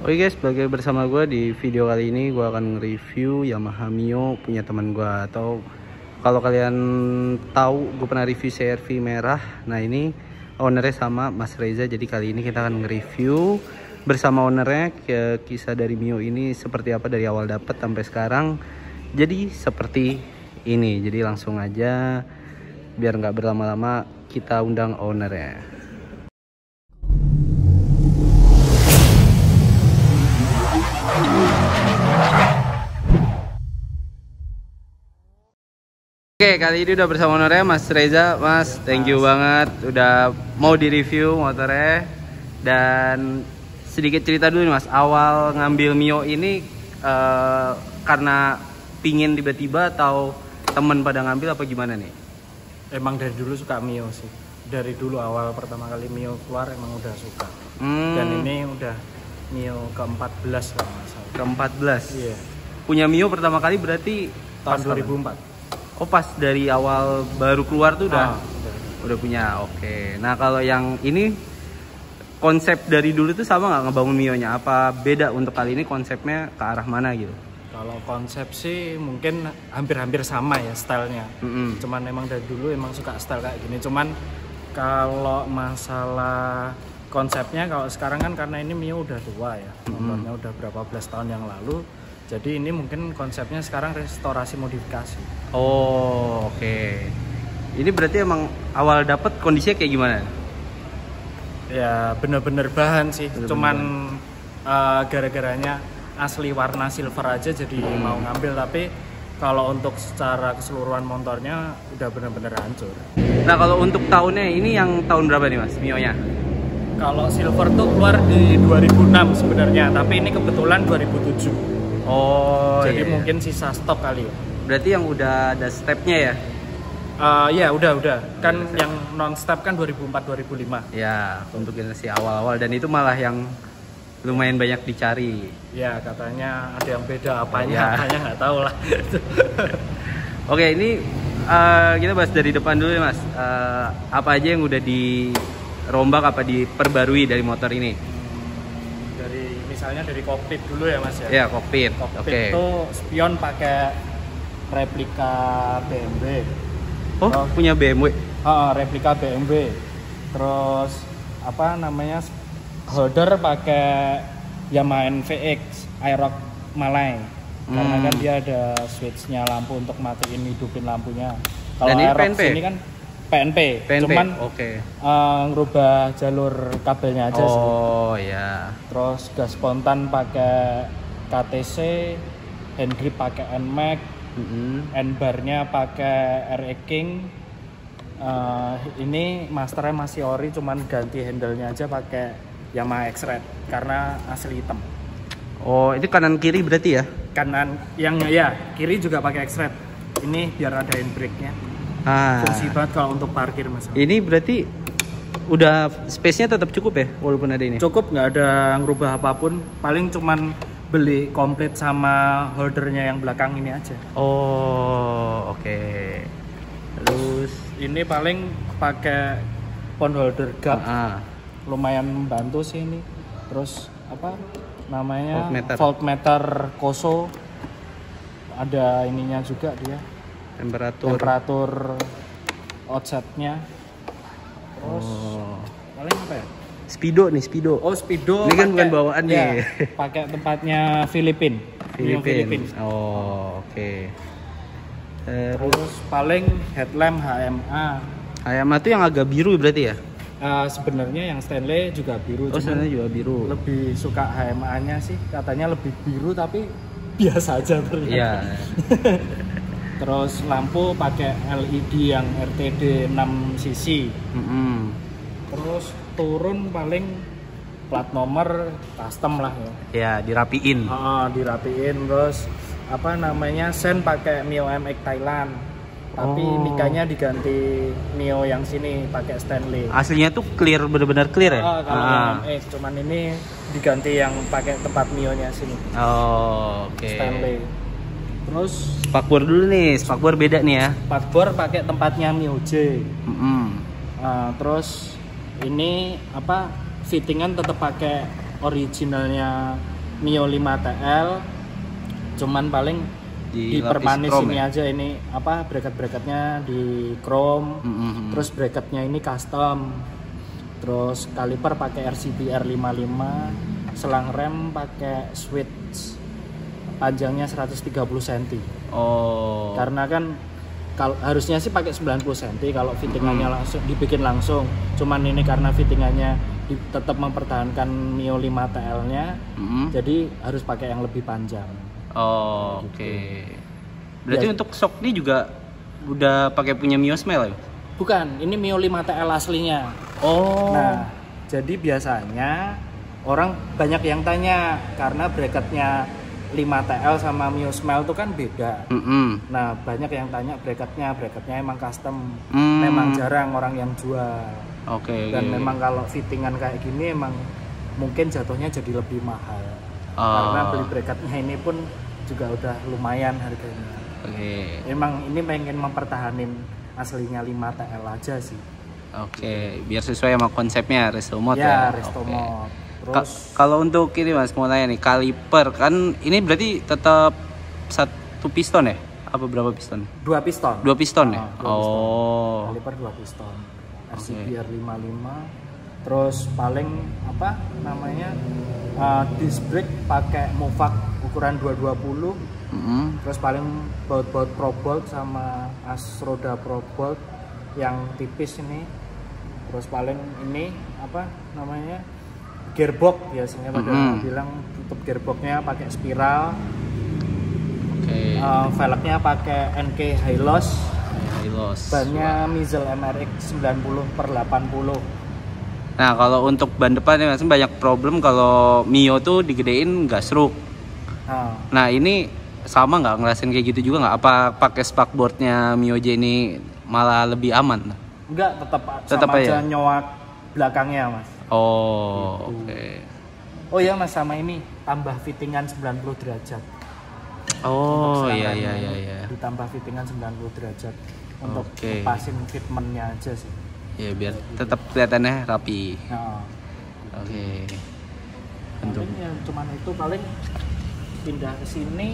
Oke guys, balik bersama gue di video kali ini. Gue akan nge-review Yamaha Mio punya teman gue. Atau kalau kalian tahu, gue pernah review CR-V merah. Nah ini ownernya sama Mas Reza. Jadi kali ini kita akan nge-review bersama ownernya kisah dari Mio ini seperti apa dari awal dapet sampai sekarang. Jadi seperti ini. Jadi langsung aja, biar nggak berlama-lama, kita undang ownernya. Oke, kali ini udah bersama ownernya Mas Reza. Mas, thank you banget udah mau di-review motornya. Dan sedikit cerita dulu nih Mas, awal ngambil Mio ini karena pingin tiba-tiba atau temen pada ngambil apa gimana nih? Emang dari dulu suka Mio sih. Dari dulu awal pertama kali Mio keluar emang udah suka. Dan ini udah Mio ke-14 kalau nggak salah. Ke-14? Iya. Punya Mio pertama kali berarti Tahun 2004. Oh, pas dari awal baru keluar tuh udah punya. Oke. Nah kalau yang ini konsep dari dulu tuh sama nggak ngebangun Mio-nya? Apa beda untuk kali ini konsepnya ke arah mana gitu? Kalau konsep sih mungkin hampir-hampir sama ya stylenya. Cuman emang dari dulu emang suka style kayak gini. Cuman kalau masalah konsepnya, kalau sekarang kan karena ini Mio udah tua ya, motornya udah berapa belas tahun yang lalu. Jadi ini mungkin konsepnya sekarang restorasi modifikasi. Oh, oke. Ini berarti emang awal dapet kondisinya kayak gimana? Ya bener-bener bahan sih. Bener-bener cuman gara-garanya asli warna silver aja jadi mau ngambil, tapi kalau untuk secara keseluruhan motornya udah bener-bener hancur. Nah kalau untuk tahunnya ini yang tahun berapa nih Mas Mio-nya? Kalau silver tuh keluar di 2006 sebenarnya, tapi ini kebetulan 2007. Oh, jadi iya. mungkin sisa stok kali ya. Berarti yang udah ada stepnya ya? Ya udah kan yang non step kan 2004-2005. Ya, untuk generasi awal-awal, dan itu malah yang lumayan banyak dicari. Ya katanya ada yang beda apanya, Ya. apanya nggak tahu lah. Oke, ini kita bahas dari depan dulu ya Mas. Apa aja yang udah dirombak apa diperbarui dari motor ini? Misalnya dari kokpit dulu ya Mas ya. Ya, kokpit. Kokpit itu spion pakai replika BMW. Oh, punya BMW. Replika BMW. Terus apa namanya, holder pakai Yamaha NVX Aerox Malay. Karena kan dia ada switchnya lampu untuk matiin hidupin lampunya. Kalau Aerox ini kan PNP. Cuman ngerubah jalur kabelnya aja sih. Oh ya. Terus gas spontan pakai KTC, hand grip pakai NMAX, end barnya pakai RE King. Ini masternya masih ori, cuman ganti handle-nya aja pakai Yamaha X-Red karena asli hitam. Oh, itu kanan kiri berarti ya? Kanan yang ya, kiri juga pakai X-Red. Ini biar ada handbrake-nya. Fungsi banget kalau untuk parkir Mas. Ini berarti udah space-nya tetap cukup ya walaupun ada ini? Cukup, nggak ada ngerubah apapun. Paling cuman beli komplit sama holdernya yang belakang ini aja. Oh, oke. Terus ini paling pakai pond holder gap. Lumayan membantu sih ini. Terus apa namanya, voltmeter Koso. Ada ininya juga dia. Temperatur outsetnya. Terus paling apa ya? Speedo nih, speedo. Oh, speedo. Ini kan bukan bawaan ya, nih. Pakai tempatnya Filipin. Oh, oke. Terus paling headlamp HMA. HMA itu yang agak biru berarti ya? Sebenarnya yang Stanley juga biru. Oh, Stanley juga biru. Lebih suka HMA-nya sih. Katanya lebih biru tapi biasa aja ternyata. Iya. Terus lampu pakai LED yang RTD 6 cc. Terus turun paling plat nomor custom lah ya. Ya, dirapiin. Dirapiin. Terus apa namanya, sen pakai Mio MX Thailand. Tapi mikanya diganti Mio yang sini pakai Stanley. Aslinya tuh clear, benar-benar clear ya? Kalau MX, cuman ini diganti yang pakai tempat Mio-nya sini. Oh, oke. Stanley. Terus spakbor dulu nih, spakbor beda nih ya. Spakbor pakai tempatnya Mio J. Terus ini apa, fittingan tetap pakai originalnya Mio 5 TL, cuman paling dipermanis ini ya? Aja ini apa bracket-bracketnya di chrome, terus bracketnya ini custom, terus kaliper pakai RCB R55, selang rem pakai switch panjangnya 130 cm. Oh. Karena kan kalau harusnya sih pakai 90 cm kalau fittingannya langsung dibikin langsung. Cuman ini karena fittingannya tetap mempertahankan Mio 5 TL-nya, jadi harus pakai yang lebih panjang. Oh, gitu. Oke. Berarti ya, untuk shock ini juga udah pakai punya Mio Smile ya? Bukan, ini Mio 5 TL aslinya. Oh. Nah, jadi biasanya orang banyak yang tanya karena bracketnya 5 TL sama Mio Smile itu kan beda. Nah, banyak yang tanya bracketnya emang custom. Memang jarang orang yang jual. Oke. Dan memang kalau fittingan kayak gini emang mungkin jatuhnya jadi lebih mahal. Karena beli bracketnya ini pun juga udah lumayan harganya. Oke. Emang ini pengen mempertahanin aslinya 5 TL aja sih. Oke, biar sesuai sama konsepnya resto mode ya. Resto mode. Terus kalau untuk ini Mas mau nanya nih, kaliper kan ini berarti tetap 1 piston ya? Apa berapa piston? 2 piston. 2 piston ya? 2 piston. Kaliper 2 piston. RCB R55. Terus paling apa namanya? Disc brake pakai Movac ukuran 220. Terus paling baut-baut Pro Bolt sama as roda Pro Bolt yang tipis ini. Terus paling ini apa namanya? Gearbox biasanya pada bilang tutup gearboxnya pakai spiral. Oke. Velgnya pakai NK Hylos. Bannya Mizel MRX 90/80. Nah, kalau untuk ban depan ya Mas, banyak problem kalau Mio tuh digedein nggak stroke. Nah, ini sama nggak ngerasain kayak gitu juga nggak? Apa pakai spakboardnya Mio J ini malah lebih aman? Enggak, tetap aja nyowak belakangnya Mas. Oh, gitu. Oke. Oh ya Mas, sama ini tambah fittingan 90 derajat. Oh iya. Ditambah fittingan 90 derajat untuk lepasin fitmentnya aja sih. Ya biar tetap kelihatannya rapi. Oke. Paling ya cuman itu, paling pindah ke sini.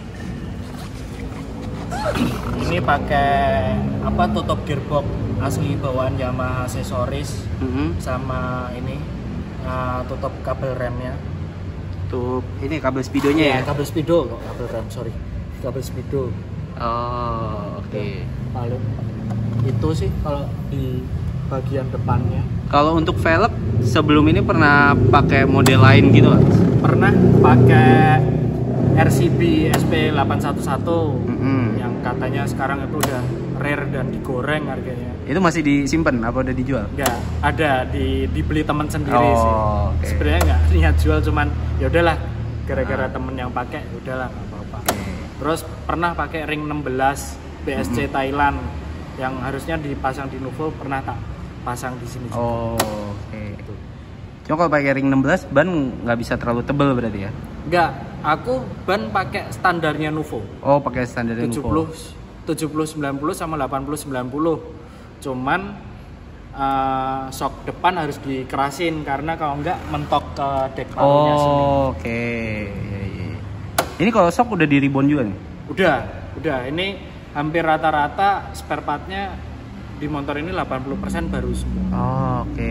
Ini pakai apa, tutup gearbox asli bawaan Yamaha aksesoris, sama ini tutup kabel remnya. Tutup ini kabel speedonya ya? Kabel speedo kok, kabel rem, sorry. Kabel speedo. Oh, oke. Paling itu sih kalau di bagian depannya. Kalau untuk velg sebelum ini pernah pakai model lain gitu Mas? Pernah pakai RCB SP811 yang katanya sekarang itu udah rare dan digoreng harganya. Itu masih disimpan apa udah dijual? Enggak, ada dibeli teman sendiri sih. Okay. Sebenarnya nggak niat jual, cuman ya udahlah gara-gara temen yang pakai, udahlah nggak apa-apa. Terus pernah pakai ring 16 BSC Thailand yang harusnya dipasang di Nuvo, pernah tak pasang di sini juga. Oke. Cuma kalau pakai ring 16 ban nggak bisa terlalu tebal berarti ya? Enggak, aku ban pakai standarnya Nuvo. Oh, pakai standarnya Nuvo. 70-90 sama 80-90. Cuman shock depan harus dikerasin karena kalau enggak mentok ke dek parunya sini. Oke. Ini kalau shock udah di ribon juga nih? Udah. Ini hampir rata-rata spare partnya di motor ini 80% baru semua. Oke.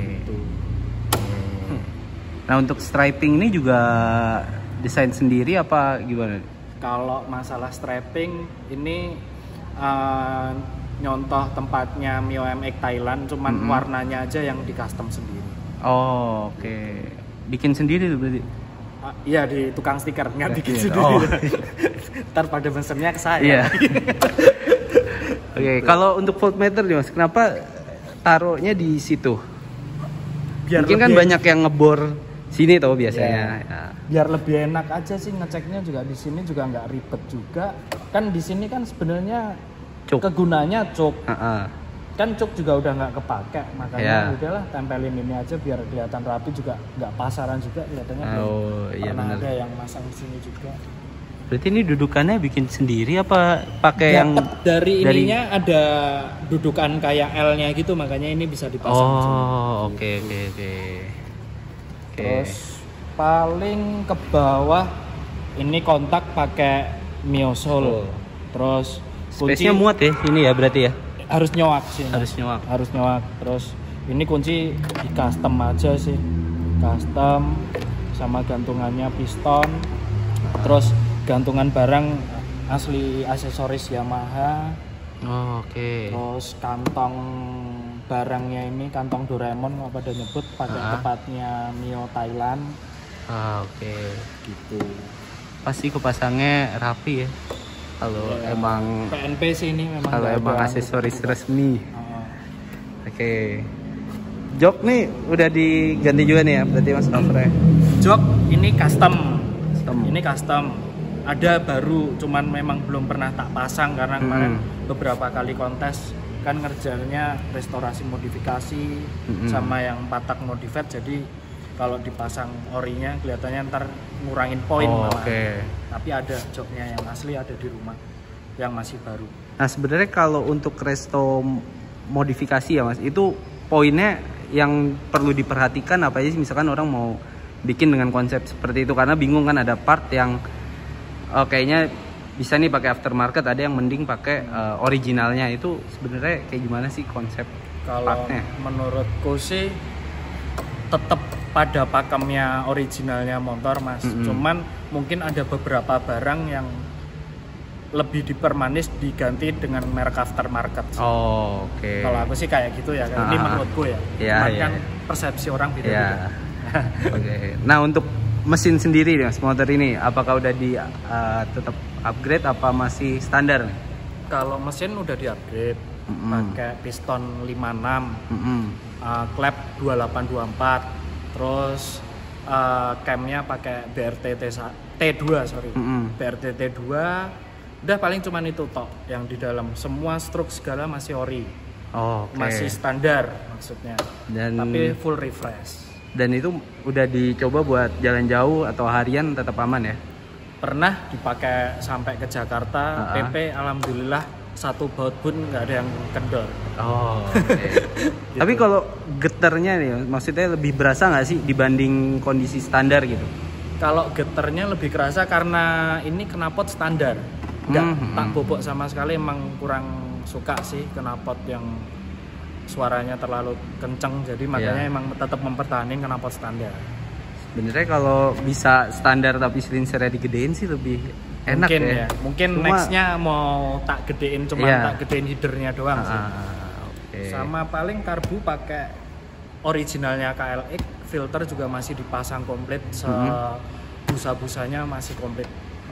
Nah, untuk striping ini juga desain sendiri apa gimana? Kalau masalah striping ini nyontoh tempatnya Mio MX Thailand, cuman warnanya aja yang di custom sendiri. Oh, oke. Bikin sendiri tuh berarti? Iya, di tukang stiker, nggak bikin sendiri. Ntar pada mesennya ke saya. Iya. Oke, kalau untuk voltmeter nih Mas, kenapa taruhnya di situ? Mungkin kan banyak yang ngebor sini tau biasanya. Ya. Biar lebih enak aja sih ngeceknya, juga di sini juga nggak ribet juga. Kan di sini kan sebenarnya kegunaannya cuk. Kan cuk juga udah nggak kepake, makanya udahlah tempelin ini aja biar kelihatan rapi, juga nggak pasaran juga kelihatannya. Pernah ada yang masang di sini juga. Berarti ini dudukannya bikin sendiri apa pakai yang dari ininya ada dudukan kayak L-nya gitu, makanya ini bisa dipasang. Oke. Terus Paling ke bawah ini kontak pakai Miosol. Terus kunci muat ya ini ya berarti ya. Harus nyowak sih. Harus nyowak. Terus ini kunci di custom aja sih. Custom sama gantungannya piston. Terus gantungan barang asli aksesoris Yamaha. Oke. Terus kantong barangnya ini kantong Doraemon apa pada nyebut pakai tepatnya Mio Thailand. Oke. Gitu. Pasti kepasangnya rapi ya. Kalau emang PNP sih ini memang. Kalau emang aksesoris resmi. Oke. Jok nih udah diganti juga nih ya berarti Mas Alfred. Jok ini custom. Ini custom. Ada baru, cuman memang belum pernah tak pasang karena kemarin beberapa kali kontes kan ngerjainnya restorasi modifikasi sama yang patak modified, jadi kalau dipasang orinya kelihatannya ntar ngurangin poin malah. Tapi ada joknya yang asli ada di rumah yang masih baru. Nah sebenarnya kalau untuk resto modifikasi ya Mas, itu poinnya yang perlu diperhatikan apa aja sih? Misalkan orang mau bikin dengan konsep seperti itu, karena bingung kan ada part yang kayaknya bisa nih pakai aftermarket, ada yang mending pakai originalnya. Itu sebenarnya kayak gimana sih konsep partnya? Kalau menurutku sih tetap pada pakemnya originalnya motor Mas. Cuman mungkin ada beberapa barang yang lebih dipermanis diganti dengan merek aftermarket. Kalau aku sih kayak gitu ya. Ini menurutku ya. Kan persepsi orang beda-beda. Nah untuk mesin sendiri Mas, motor ini apakah udah di tetap upgrade apa masih standar nih? Kalau mesin udah di upgrade, pakai piston 56, klep 2824, terus camnya pakai BRT T2 BRT T2. Udah paling cuman itu tok yang di dalam, semua stroke segala masih ori. Masih standar maksudnya. Tapi full refresh. Dan itu udah dicoba buat jalan jauh atau harian tetap aman ya? Pernah dipakai sampai ke Jakarta, PP alhamdulillah satu baut pun nggak ada yang kendor. Gitu. Tapi kalau getarnya nih, maksudnya lebih berasa nggak sih dibanding kondisi standar gitu? Kalau getarnya lebih kerasa karena ini knalpot standar, nggak tak bobok sama sekali. Emang kurang suka sih knalpot yang suaranya terlalu kenceng, jadi makanya emang tetap mempertahankan knalpot standar. Sebenarnya kalau bisa standar tapi silinsernya digedein sih lebih enak ya. Mungkin nextnya mau tak gedein, cuma tak gedein headernya doang sih. Sama paling karbu pakai originalnya KLX, filter juga masih dipasang komplit, busa-busanya masih komplit.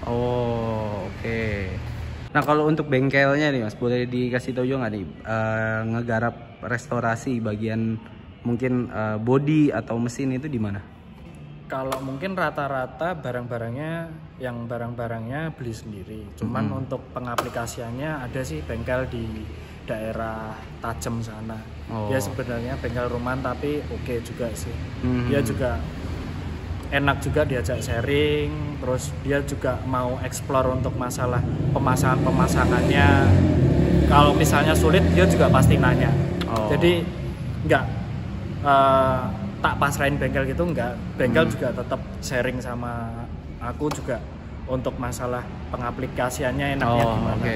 Nah kalau untuk bengkelnya nih Mas, boleh dikasih tahu juga nggak nih ngegarap restorasi bagian mungkin body atau mesin itu di mana? Kalau mungkin rata-rata barang-barangnya beli sendiri. Cuman untuk pengaplikasiannya ada sih bengkel di daerah Tajem sana. Dia sebenarnya bengkel rumahan tapi oke juga sih. Dia juga enak juga diajak sharing, terus dia juga mau explore untuk masalah pemasangannya. Kalau misalnya sulit dia juga pasti nanya. Jadi nggak tak pasrahin bengkel gitu, nggak. Bengkel juga tetap sharing sama aku juga untuk masalah pengaplikasiannya enaknya gimana.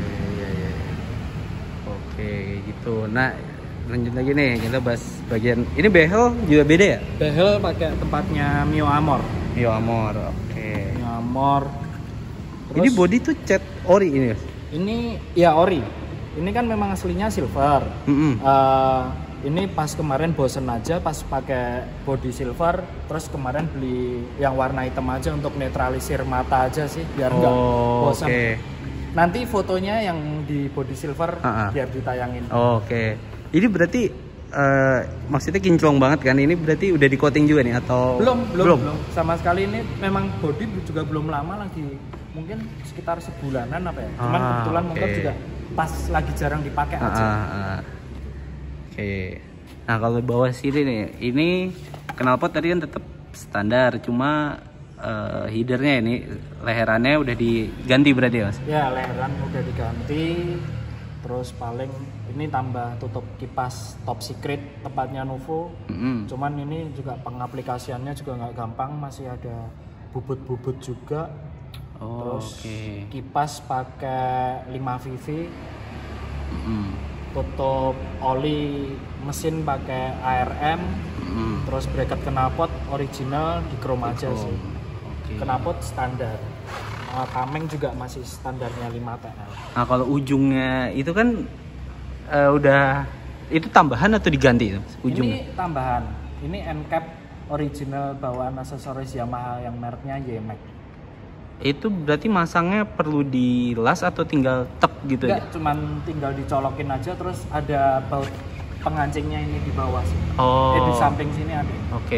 Oke, gitu. Nah lanjut lagi nih, kita bahas bagian ini. Behel juga beda ya? Behel pakai tempatnya Mio Amor. Mio Amor. Mio Amor. Terus, ini body tuh cat ori ini Mas? Ini ya ori. Ini kan memang aslinya silver. Ini pas kemarin bosen aja pas pakai body silver, terus kemarin beli yang warna hitam aja untuk netralisir mata aja sih biar nggak bosan. Nanti fotonya yang di body silver biar ditayangin. Ini berarti maksudnya kinclong banget kan? Ini berarti udah di coating juga nih atau belum? Sama sekali. Ini memang body juga belum lama lagi, mungkin sekitar sebulanan apa ya. Cuman kebetulan motor juga pas lagi jarang dipakai aja. Nah kalau bawah sini nih, ini knalpot tadi kan tetap standar, cuma headernya ini leherannya udah diganti berarti ya Mas? Ya leheran udah diganti. Terus paling ini tambah tutup kipas top secret tempatnya Nuvo. Cuman ini juga pengaplikasiannya juga nggak gampang, masih ada bubut-bubut juga. Terus kipas pakai 5 VV. Tutup oli mesin pakai ARM. Terus bracket knalpot original di chrome aja sih. Knalpot standar. Tameng juga masih standarnya 5 TL. Nah kalau ujungnya itu kan udah itu tambahan atau diganti itu ujungnya? Ini tambahan. Ini end cap original bawaan aksesoris Yamaha yang mereknya YMAX. Itu berarti masangnya perlu dilas atau tinggal tek gitu? Enggak, aja? cuman tinggal dicolokin aja, terus ada baut pengancingnya ini di bawah sih. Di samping sini ada.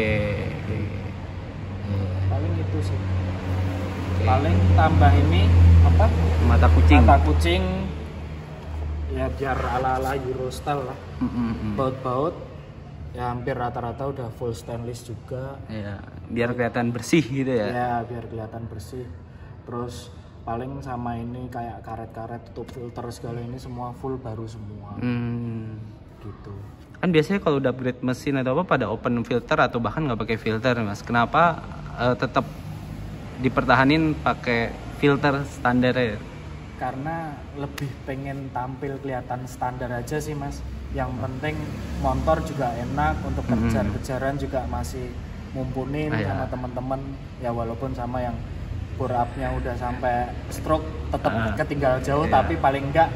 Paling itu sih. Paling tambah ini apa? Mata kucing. Ya biar ala-ala Euro style lah. Baut-baut ya hampir rata-rata udah full stainless juga. Ya, biar kelihatan bersih gitu ya. Ya, biar kelihatan bersih. Terus paling sama ini kayak karet-karet tutup filter segala ini semua full baru semua. Gitu. Kan biasanya kalau udah upgrade mesin atau apa pada open filter atau bahkan nggak pakai filter, Mas. Kenapa tetap dipertahanin pakai filter standar ya? Karena lebih pengen tampil kelihatan standar aja sih, Mas. Yang penting motor juga enak untuk kejar-kejaran juga masih mumpuni sama teman-teman. Ya walaupun sama yang bore up-nya udah sampai stroke tetap ketinggal jauh, tapi paling enggak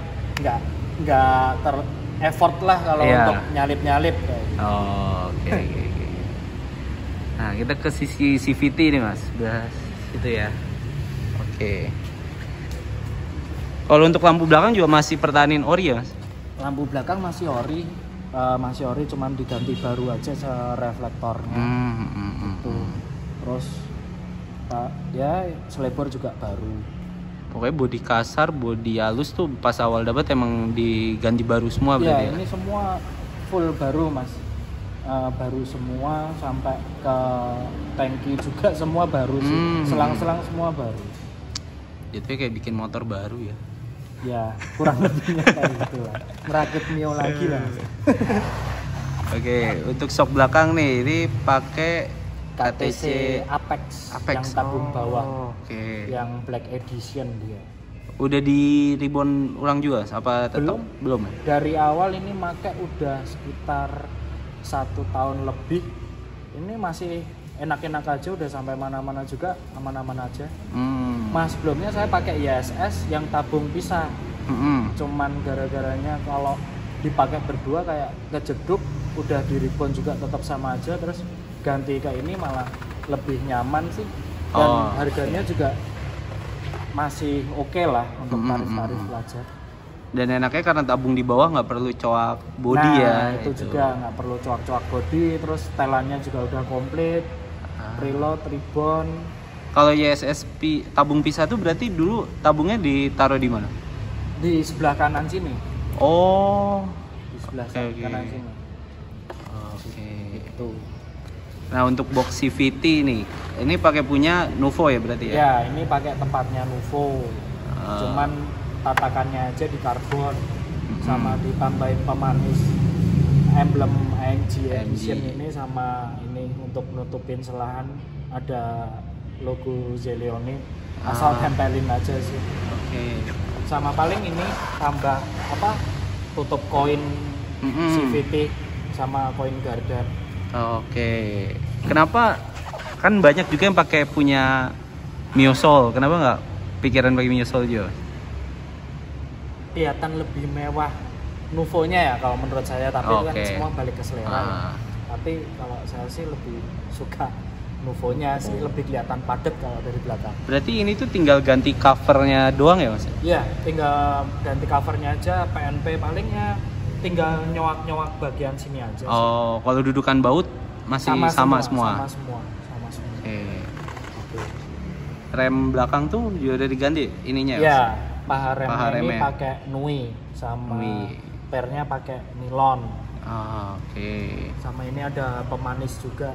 effort lah kalau untuk nyalip-nyalip kayak. Oke. Nah, kita ke sisi CVT nih, Mas. Udah itu ya. Oke. Kalau untuk lampu belakang juga masih pertahanin ori ya, Mas? Lampu belakang masih ori, cuman diganti baru aja reflektornya. Gitu. Terus ya selebor juga baru. Pokoknya bodi kasar, bodi halus tuh pas awal dapat emang diganti baru semua berarti ya? Ini semua full baru, Mas. Baru semua sampai ke tangki juga semua baru sih. Selang-selang semua baru. Jadi kayak bikin motor baru ya? Ya, kurang lebihnya kayak gitu lah. Merakit Mio lagi lah. Oke, untuk shock belakang nih, ini pakai KTC Apex yang tabung bawah. Yang black edition dia. Udah di ribbon ulang juga? Apa tetap belum? Dari awal ini pakai udah sekitar 1 tahun lebih. Ini masih enak-enak aja, udah sampai mana-mana juga aman-aman aja. Mas sebelumnya saya pakai ISS yang tabung pisah. Cuman gara-garanya kalau dipakai berdua kayak kejeduk, udah di ribbon juga tetap sama aja, terus ganti ke ini malah lebih nyaman sih. Dan harganya juga masih oke lah untuk tarif-tarif pelajar. Dan enaknya karena tabung di bawah nggak perlu coak body itu juga nggak perlu coak-coak body, terus setelannya juga udah komplit, preload, ribbon. Kalau ISS tabung pisah tuh berarti dulu tabungnya ditaruh di mana? Di sebelah kanan sini. Di sebelah kanan sini. Itu. Nah untuk box CVT nih, ini pakai punya Nuvo ya berarti ya? Ya, ini pakai tempatnya Nuvo. Cuman tatakannya aja di karbon, sama ditambahin pemanis emblem AMG Edition ini, sama ini untuk nutupin selahan ada logo Zeleoni. Asal tempelin aja sih. Sama paling ini tambah tutup koin CVT sama koin gardan. Kenapa kan banyak juga yang pakai punya Mio Soul, kenapa nggak pikiran pakai Mio Soul juga? Kelihatan lebih mewah Nuvonya ya kalau menurut saya, tapi kan semua balik ke selera ya. Tapi kalau saya sih lebih suka Nuvonya sih, lebih kelihatan padat kalau dari belakang. Berarti ini tuh tinggal ganti covernya doang ya, Mas? Iya, tinggal ganti covernya aja, PNP palingnya tinggal nyowak-nyowak bagian sini aja sih. Kalau dudukan baut masih sama semua. Rem belakang tuh juga udah diganti ininya ya? Paha rem ini pakai Nui, sama pernya pakai nilon. Sama ini ada pemanis juga,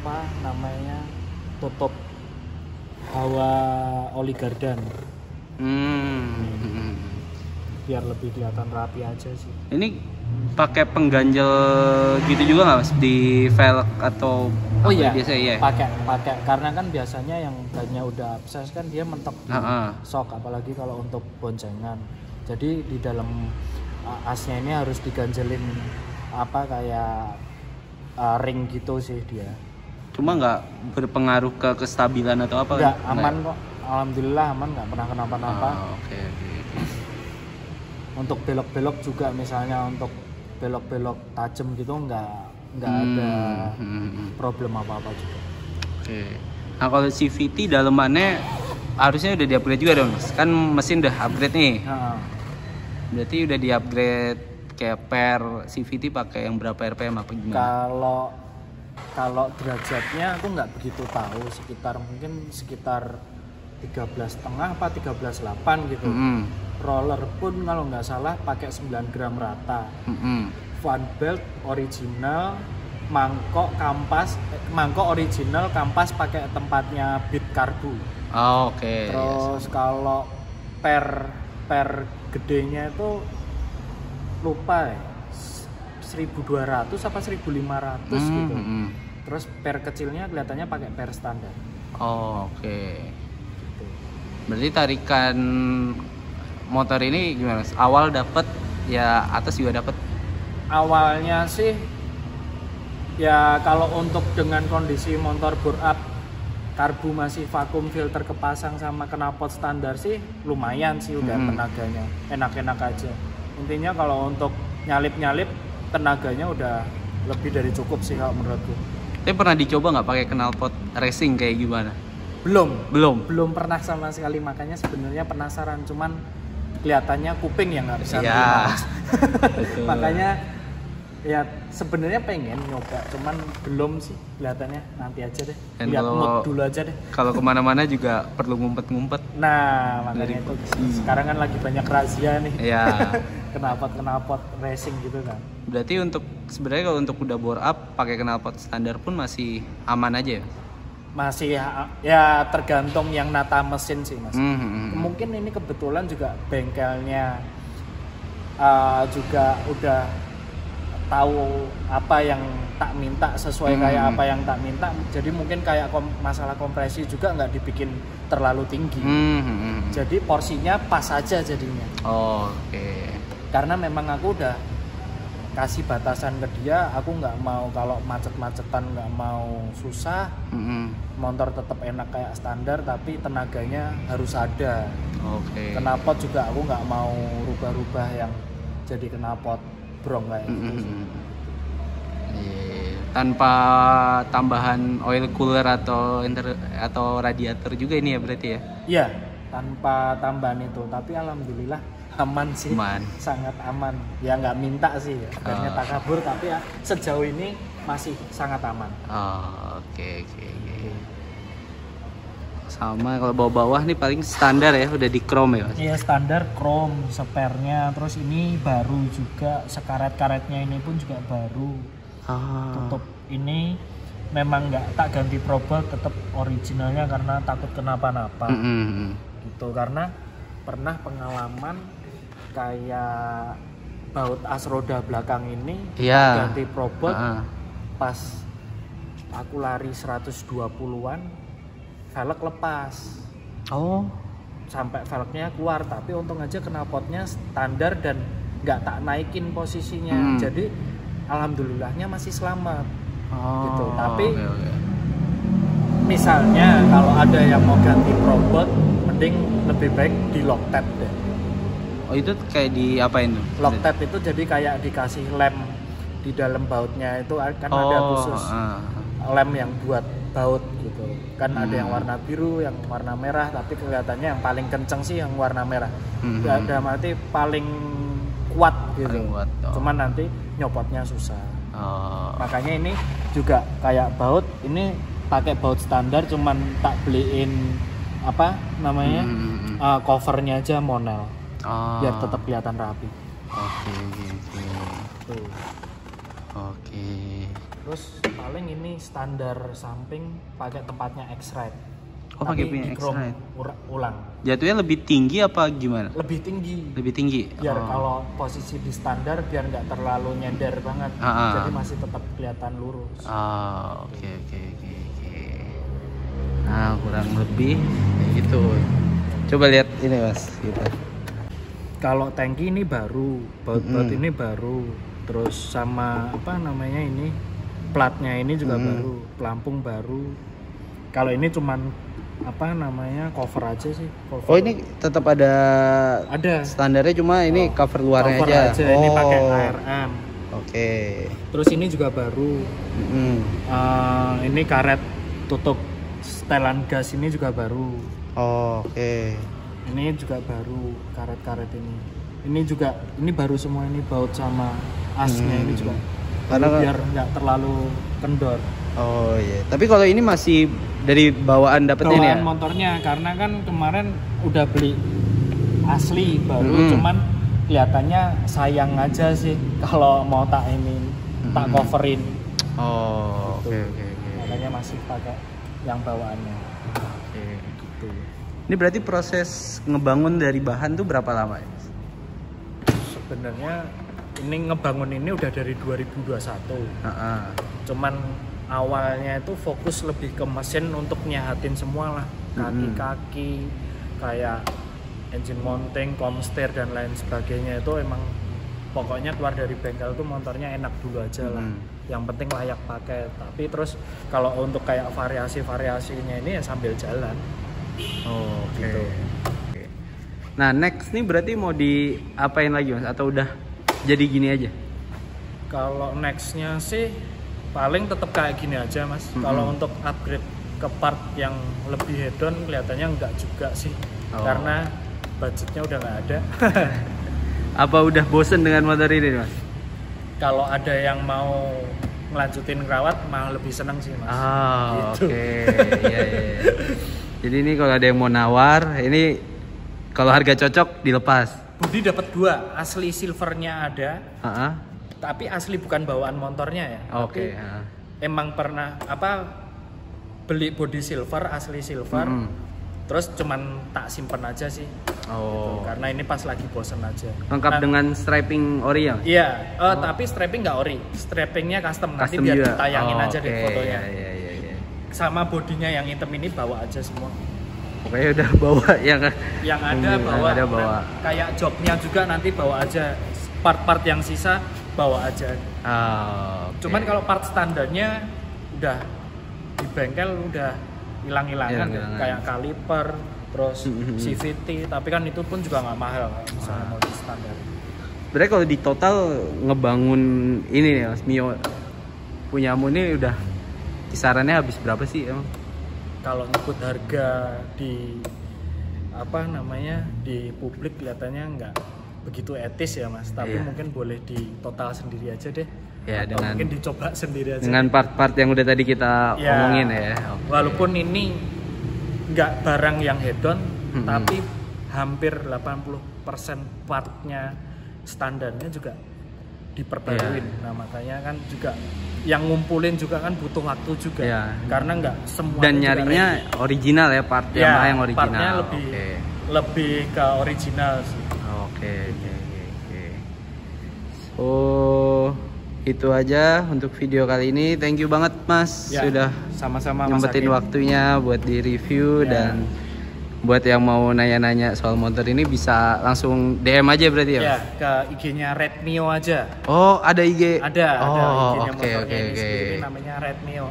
tutup hawa oli gardan. biar lebih kelihatan rapi aja sih. Ini pakai pengganjel gitu juga nggak Mas di velg atau oh iya biasa ya? Pakai karena kan biasanya yang bannya udah abses kan dia mentok di sok, apalagi kalau untuk boncengan. Jadi di dalam asnya ini harus diganjelin apa kayak ring gitu sih dia. Cuma nggak berpengaruh ke kestabilan atau apa? Nggak, aman kok. Alhamdulillah aman, nggak pernah kenapa-napa. Oke. Untuk belok-belok juga, misalnya untuk belok-belok tajam gitu nggak ada problem apa-apa juga. Oke. Nah kalau CVT dalemannya harusnya udah di-upgrade juga dong, kan mesin udah upgrade nih. Berarti udah di-upgrade kayak per CVT pakai yang berapa RPM apa gimana? Kalau derajatnya aku nggak begitu tahu, mungkin sekitar 13,5 apa 13,8 gitu. Roller pun kalau nggak salah pakai 9 gram rata. Fan belt original, mangkok original, kampas pakai tempatnya bit karbu. Oke. Terus kalau per gedenya itu lupa ya, 1.200 apa 1.500 gitu. Terus per kecilnya kelihatannya pakai per standar. Oke. Gitu. Berarti tarikan motor ini gimana? Awal dapat ya, atas juga dapat. Awalnya sih ya kalau untuk dengan kondisi motor bore up, karbu masih vakum, filter kepasang sama knalpot standar sih lumayan sih udah tenaganya. Enak-enak aja. Intinya kalau untuk nyalip-nyalip tenaganya udah lebih dari cukup sih kalau menurutku. Tapi pernah dicoba nggak pakai knalpot racing kayak gimana? Belum pernah sama sekali, makanya sebenarnya penasaran, cuman kelihatannya kuping yang nggak bisa terima. Makanya ya sebenarnya pengen nyoba, cuman belum sih kelihatannya, nanti aja deh. Dan lihat mood dulu aja deh. Kalau kemana-mana juga perlu ngumpet-ngumpet. Nah makanya itu sekarang kan lagi banyak razia nih. Iya. knalpot racing gitu kan. Berarti sebenarnya kalau untuk udah bore up pakai knalpot standar pun masih aman aja ya? Masih ya tergantung yang nata mesin sih Mas. Mungkin ini kebetulan juga bengkelnya juga udah tahu apa yang tak minta, sesuai kayak apa yang tak minta. Jadi mungkin kayak masalah kompresi juga nggak dibikin terlalu tinggi. Jadi porsinya pas aja jadinya. Oke. Karena memang aku udah kasih batasan ke dia, aku nggak mau kalau macet-macetan, nggak mau susah. Motor tetap enak kayak standar, tapi tenaganya harus ada. Knalpot juga aku nggak mau rubah-rubah yang jadi knalpot brong kayak gitu. Tanpa tambahan oil cooler atau radiator juga ini ya berarti ya? Iya, tanpa tambahan itu, tapi alhamdulillah aman sih. Sangat aman. Ya nggak minta sih, akhirnya tak kabur, tapi ya sejauh ini masih sangat aman. Oke. Sama kalau bawah-bawah nih paling standar ya, udah di chrome ya? Iya standar chrome, spare-nya. Terus ini baru juga, sekaret-karetnya ini pun juga baru. Tutup ini memang nggak tak ganti probol, tetap originalnya karena takut kenapa-napa. Gitu, karena pernah pengalaman kayak baut as roda belakang ini ganti probol pas aku lari 120-an, velg lepas. Sampai velgnya keluar, tapi untung aja knalpotnya standar dan nggak tak naikin posisinya. Jadi alhamdulillahnya masih selamat. Gitu. Tapi misalnya kalau ada yang mau ganti probot, mending lebih baik di Loctite deh. Itu kayak di apain tuh? Loctite itu jadi kayak dikasih lem di dalam bautnya, itu kan ada khusus lem yang buat baut gitu kan. Ada yang warna biru, yang warna merah, tapi kelihatannya yang paling kenceng sih yang warna merah. Udah mati paling kuat gitu. Cuman nanti nyopotnya susah. Makanya ini juga kayak baut, ini pakai baut standar, cuman tak beliin apa namanya covernya aja Monel, biar tetap kelihatan rapi. Oke. Terus paling ini standar samping pakai tempatnya X-Ride. Oh, pakai pin extra. Ulang. Jatuhnya lebih tinggi apa gimana? Lebih tinggi. Lebih tinggi. Biar kalau posisi di standar biar nggak terlalu nyender banget. Jadi masih tetap kelihatan lurus. Oke. Nah, kurang lebih kayak gitu. Coba lihat ini Mas, gitu. Kalau tangki ini baru, baut ini baru. Terus sama apa namanya ini? Platnya ini juga baru, pelampung baru. Kalau ini cuman apa namanya cover aja sih. Cover. Oh, ini tetap ada standarnya, cuma ini cover luarnya cover aja. Ini pakai ARM. Oke. Terus ini juga baru. Ini karet tutup setelan gas ini juga baru. Oke. Ini juga baru karet-karet ini. Ini baru semua, ini baut sama asnya ini juga. Karena biar nggak terlalu kendor. Oh iya. Tapi kalau ini masih dari bawaan dapetnya ini ya? Bawaan motornya, karena kan kemarin udah beli asli baru, cuman kelihatannya sayang aja sih kalau mau tak coverin. Gitu. Oke. Makanya masih pakai yang bawaannya. Oke. Gitu. Ini berarti proses ngebangun dari bahan tuh berapa lama ya? Sebenarnya ini ngebangun ini udah dari 2021. Cuman awalnya itu fokus lebih ke mesin untuk nyahatin semua lah, kaki-kaki, kayak engine mounting, komster dan lain sebagainya. Itu emang pokoknya keluar dari bengkel tuh motornya enak dulu aja lah. Yang penting layak pakai. Tapi terus kalau untuk kayak variasi-variasinya ini ya sambil jalan. Oke. Gitu. Nah, next nih berarti mau diapain lagi Mas? Atau udah jadi gini aja? Kalau nextnya sih paling tetap kayak gini aja Mas. Kalau untuk upgrade ke part yang lebih hedon kelihatannya enggak juga sih. Karena budgetnya udah nggak ada. Apa udah bosen dengan motor ini Mas? Kalau ada yang mau ngelanjutin ngerawat malah lebih seneng sih Mas. Gitu. Oke. Iya. Jadi ini kalau ada yang mau nawar, ini kalau harga cocok dilepas. Bodi dapat 2, asli silvernya ada. Tapi asli bukan bawaan motornya ya. Oke. Emang pernah beli body silver, asli silver. Terus cuman tak simpen aja sih. Gitu. Karena ini pas lagi bosen aja. Lengkap dengan striping ori ya? Iya, tapi striping nggak ori. Strappingnya custom. Nanti biar juga ditayangin aja di fotonya. Iya. Sama bodinya yang hitam ini bawa aja semua. Pokoknya udah bawa yang ada bawa. Kayak joknya juga nanti bawa aja. Part-part yang sisa bawa aja. Cuman kalau part standarnya udah di bengkel udah hilang-hilangan kayak kaliper, terus CVT, tapi kan itu pun juga nggak mahal misalnya mau di standar. Berarti kalau di total ngebangun ini nih Mas Mio punyamu ini udah kisarannya habis berapa sih emang? Kalau nyebut harga di di publik kelihatannya nggak begitu etis ya Mas, tapi mungkin boleh di total sendiri aja deh. Ya, atau mungkin dicoba sendiri aja. Dengan part-part yang udah tadi kita omongin ya. Walaupun ini nggak barang yang hedon, tapi hampir 80% partnya standarnya juga diperbaruin. Nah makanya kan juga yang ngumpulin juga kan butuh waktu juga. Karena nggak semua. Dan nyarinya original ya, partnya yang original. Partnya lebih ke original sih. Oke. So itu aja untuk video kali ini. Thank you banget Mas sudah sama-sama nyempetin waktunya buat di review. Dan buat yang mau nanya-nanya soal motor ini bisa langsung DM aja berarti ya? Ya, ke IG-nya Redmio aja. Oh, ada IG? Ada IG-nya motornya ini sendiri namanya Redmio,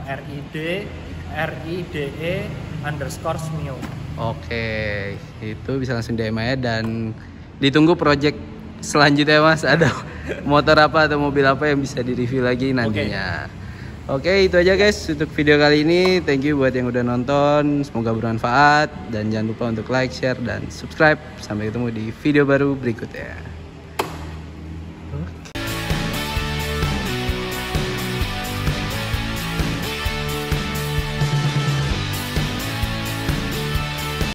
RIDE_Mio. Oke, itu bisa langsung DM aja dan ditunggu project selanjutnya Mas. Ada motor apa atau mobil apa yang bisa di-review lagi nantinya. Oke, itu aja guys untuk video kali ini. Thank you buat yang udah nonton. Semoga bermanfaat. Dan jangan lupa untuk like, share, dan subscribe. Sampai ketemu di video baru berikutnya.